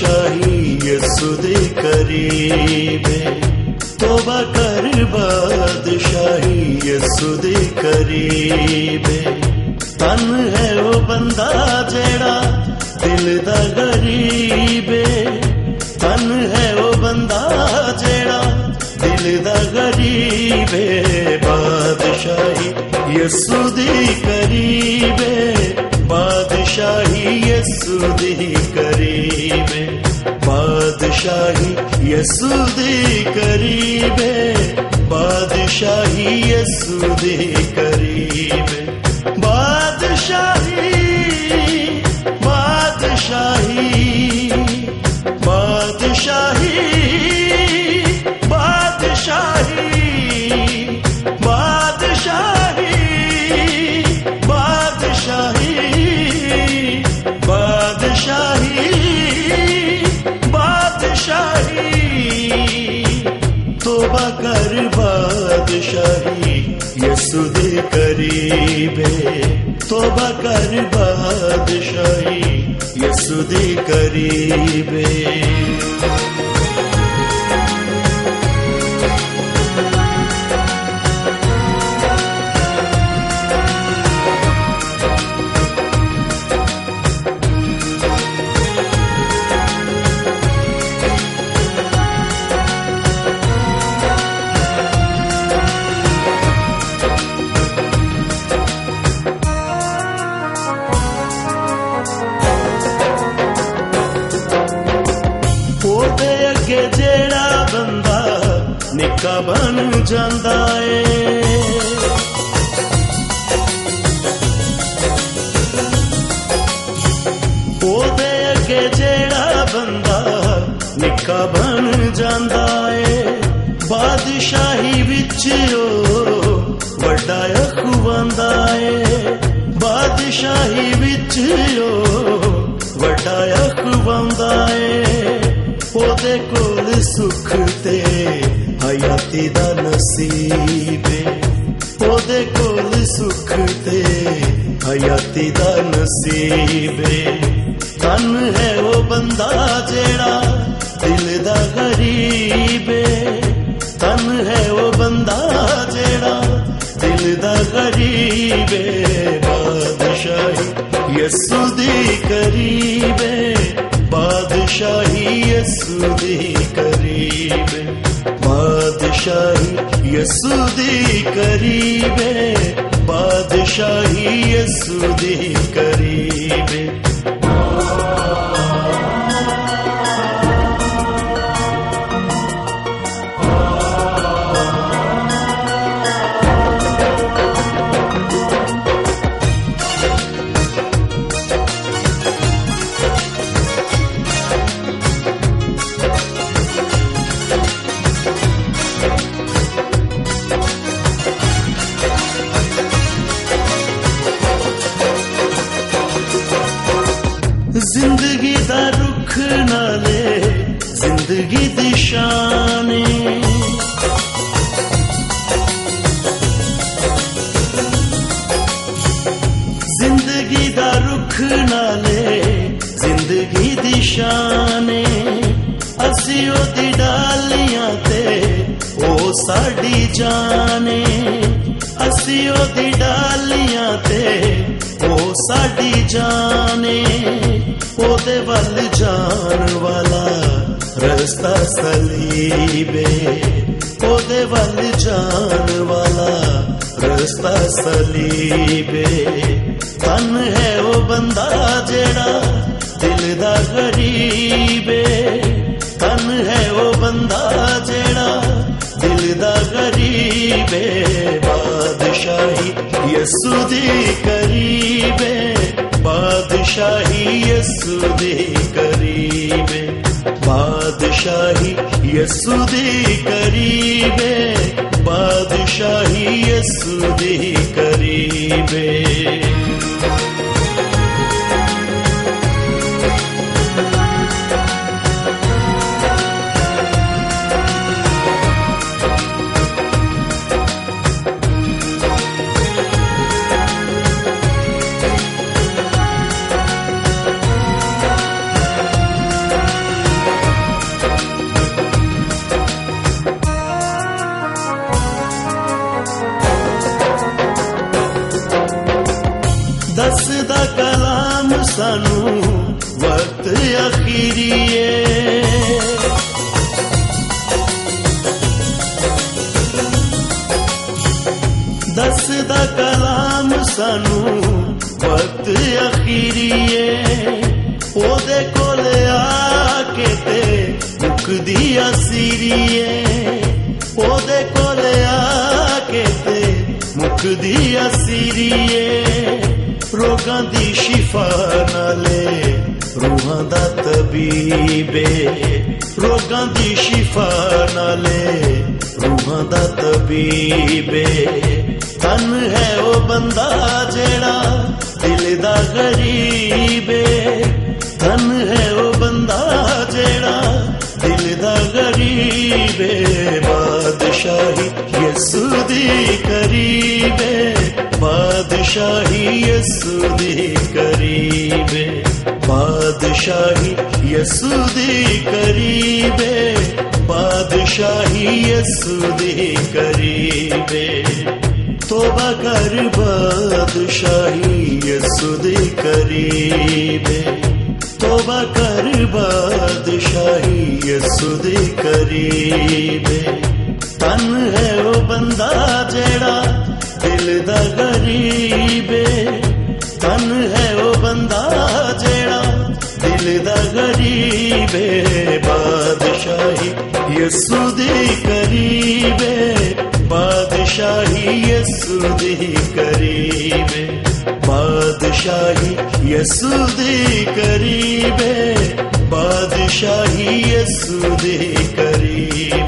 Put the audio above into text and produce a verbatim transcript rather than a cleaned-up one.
बादशाही यसु दे करीबे तोबा कर बादशाही यसु दे करीबे तन है वो बंदा जेड़ा दिल दा गरीबे तन है वो बंदा जेड़ा दिल दा गरीबे बादशाही यसु दे करीबे बादशाही यसु दे करीबे बादशाही यसु दे करीबे बादशाही यसु दे करीबे बादशाही बादशाही बादशाही बादशाही बादशाही बादशाही बादशाही बादशाही तोबा कर बादशाही यसु दे करीबे तोबा कर बादशाही यसु दे करीबे जेड़ा बंदा निक्का बन जांदा है ओदे अगे जेड़ा बंदा निक्का बन जांदा है बादशाही विच ओ वड्डा अखवांदा है बादशाही विच ओ वड्डा अखवांदा है ओदे कोल सुख ते हयाती दा नसीबे ओदे कोल सुख ते हयाती दा नसीबे तन है वो बंदा जेड़ा दिल दा गरीबे तन है वो बंदा जेड़ा दिल दा गरीबे बादशाही यसु दे करीबे बादशाही यसु दे करीबे बादशाही यसु दे करीबे बादशाही यसु दे करीबे जिंदगी दा रुख नाले जिंदगी दी शाने जिंदगी दा रुख नाले जिंदगी दी शाने असी ओदी डालियां ते ओ साडी जाने असी ओदी डालियां ते ओ साडी जाने ओदे वल जान वाला रस्ता सलीबे ओदे वल जान वाला रस्ता सलीबे तन है वो बंदा जेड़ा दिल दा गरीबे तन है वो बंदा जेड़ा दिल दा गरीबे बादशाही यसु दे करीबे बादशाही यसु दे करीबे बादशाही यसु दे करीबे बादशाही यसु दे करीबे सानू वक्त अखीरीए दसदा कलाम सानू वक्त अखीरीए ओदे कोले आके ते मुकदी असीरीए ओदे कोले आके ते मुकदी असीरीए रोगां दी शिफा नाले रूहां दा तबीबे रोगां दी शिफा नाले रूहां दा तबीबे तन है ओ बंदा जेड़ा दिल दा गरीबे तन है ओ बंदा जेड़ा दिल दा गरीबे बादशाही यसू दी करीबे बादशाही यसू दी करीबे बादशाही यसू दी करीबे बादशाही यसू दी करीबे तोबा कर बादशाही यसू दी करीबे तोबा कर बादशाही यसू दी करीबे तन है वो बंदा जेड़ा दिल दा गरीबे तन है वो बंदा जेड़ा दिल दा गरीबे बादशाही यसू दी करीबे बादशाही यसू दी करीबे बादशाही यसू दी करीबे बादशाही यसू दी करीबे